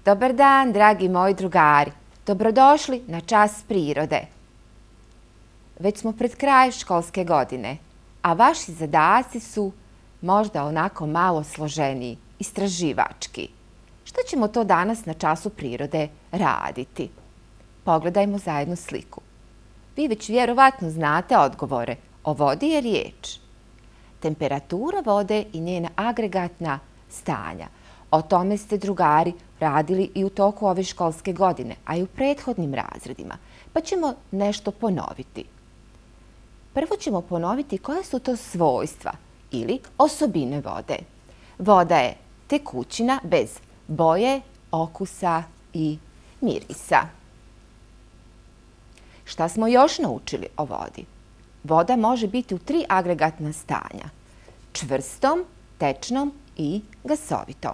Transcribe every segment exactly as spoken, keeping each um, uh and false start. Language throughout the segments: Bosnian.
Dobar dan, dragi moji drugari. Dobrodošli na Čas prirode. Već smo pred krajem školske godine, a vaši zadaci su možda onako malo složeniji, istraživački. Što ćemo to danas na Času prirode raditi? Pogledajmo zajedno sliku. Vi već vjerovatno znate odgovore. O vodi je riječ. Temperatura vode i njena agregatna stanja. O tome ste, drugari, radili i u toku ove školske godine, a i u prethodnim razredima. Pa ćemo nešto ponoviti. Prvo ćemo ponoviti koje su to svojstva ili osobine vode. Voda je tekućina bez boje, okusa i mirisa. Šta smo još naučili o vodi? Voda može biti u tri agregatna stanja. Čvrstom, tečnom i gasovitom.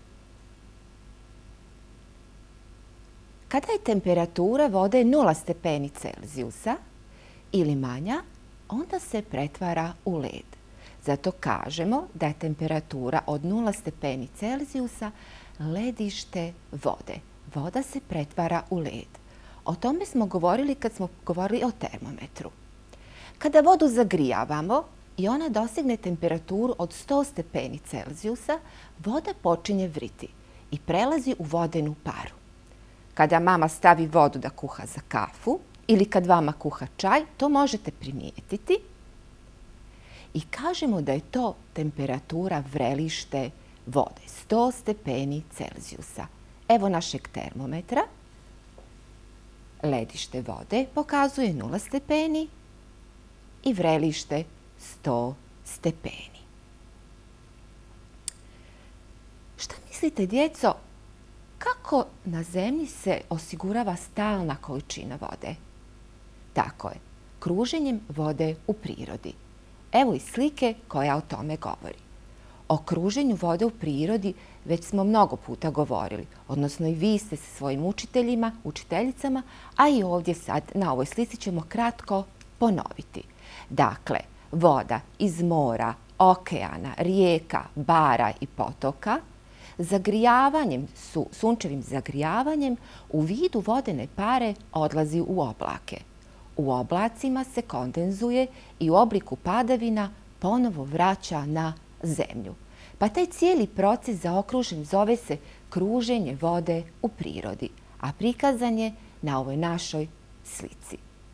Kada je temperatura vode nula stepeni Celzijusa ili manja, onda se pretvara u led. Zato kažemo da je temperatura od nula stepeni Celzijusa ledište vode. Voda se pretvara u led. O tome smo govorili kad smo govorili o termometru. Kada vodu zagrijavamo i ona dosegne temperaturu od sto stepeni Celzijusa, voda počinje vriti i prelazi u vodenu paru. Kada mama stavi vodu da kuha za kafu ili kad vama kuha čaj, to možete primijetiti i kažemo da je to temperatura vrelište vode, sto stepeni Celzijusa. Evo našeg termometra. Ledište vode pokazuje nula stepeni i vrelište sto stepeni. Šta mislite, djeco, kako na zemlji se osigurava stalna količina vode? Tako je, kruženjem vode u prirodi. Evo i slike koja o tome govori. O kruženju vode u prirodi već smo mnogo puta govorili, odnosno i vi ste sa svojim učiteljima, učiteljicama, a i ovdje sad na ovoj slici ćemo kratko ponoviti. Dakle, voda iz mora, okeana, rijeka, bara i potoka zagrijavanjem, su, sunčevim zagrijavanjem u vidu vodene pare odlazi u oblake. U oblacima se kondenzuje i u obliku padavina ponovo vraća na zemlju. Pa taj cijeli proces zaokružen zove se kruženje vode u prirodi, a prikazan je na ovoj našoj slici.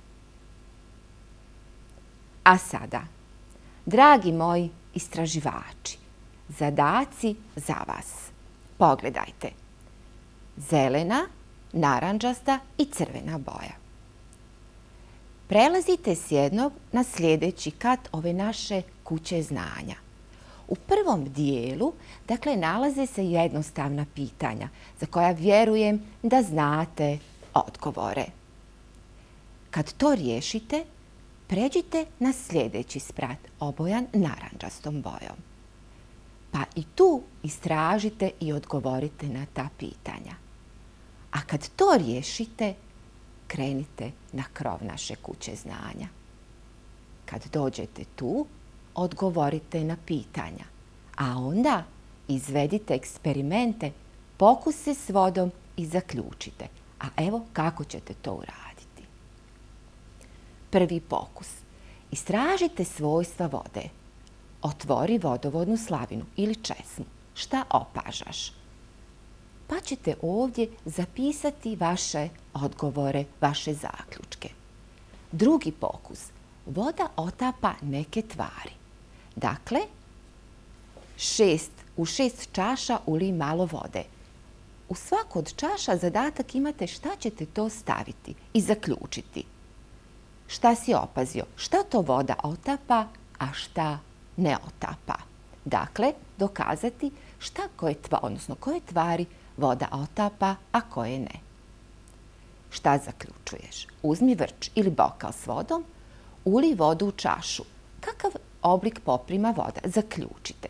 A sada, dragi moji istraživači, zadaci za vas. Pogledajte. Zelena, narandžasta i crvena boja. Prelazite s jednog na sljedeći kat ove naše kuće znanja. U prvom dijelu, dakle, nalaze se jednostavna pitanja za koja vjerujem da znate odgovore. Kad to riješite, pređite na sljedeći sprat, obojan narandžastom bojom. Pa i tu istražite i odgovorite na ta pitanja. A kad to riješite, krenite na krov naše kuće znanja. Kad dođete tu, odgovorite na pitanja, a onda izvedite eksperimente, pokuse s vodom i zaključite. A evo kako ćete to uraditi. Prvi pokus. Istražite svojstva vode. Otvori vodovodnu slavinu ili česmu. Šta opažaš? Pa ćete ovdje zapisati vaše odgovore, vaše zaključke. Drugi pokus. Voda otapa neke tvari. Dakle, šest, u šest čaša ulij malo vode. U svaku od čaša zadatak imate šta ćete to staviti i zaključiti. Šta si opazio? Šta to voda otapa, a šta ne otapa? Dakle, dokazati šta koje tvari, odnosno koje tvari voda otapa, a koje ne. Šta zaključuješ? Uzmi vrč ili bokal s vodom, ulij vodu u čašu. Kakav oblik poprima voda? Zaključite.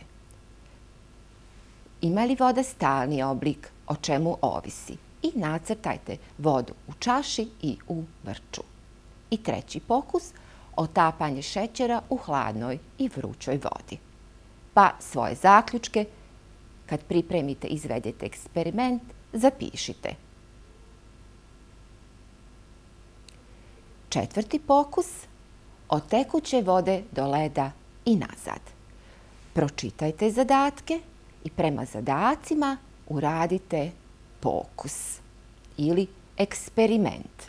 Ima li voda stalni oblik? O čemu ovisi? I nacrtajte vodu u čaši i u vrču. I treći pokus, otapanje šećera u hladnoj i vrućoj vodi. Pa svoje zaključke, kad pripremite, izvedete eksperiment, zapišite. Četvrti pokus, od tekuće vode do leda i nazad. Pročitajte zadatke i prema zadacima uradite pokus ili eksperiment.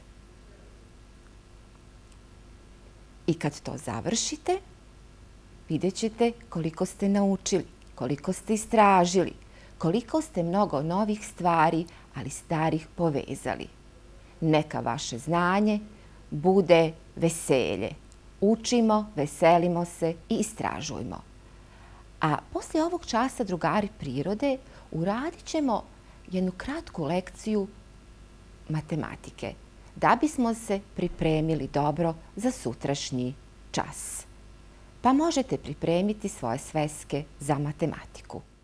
I kad to završite, vidjet ćete koliko ste naučili, koliko ste istražili, koliko ste mnogo novih stvari, ali starih povezali. Neka vaše znanje bude veselje. Učimo, veselimo se i istražujmo. A poslije ovog časa, drugari prirode, uradit ćemo jednu kratku lekciju matematike, da bismo se pripremili dobro za sutrašnji čas. Pa možete pripremiti svoje sveske za matematiku.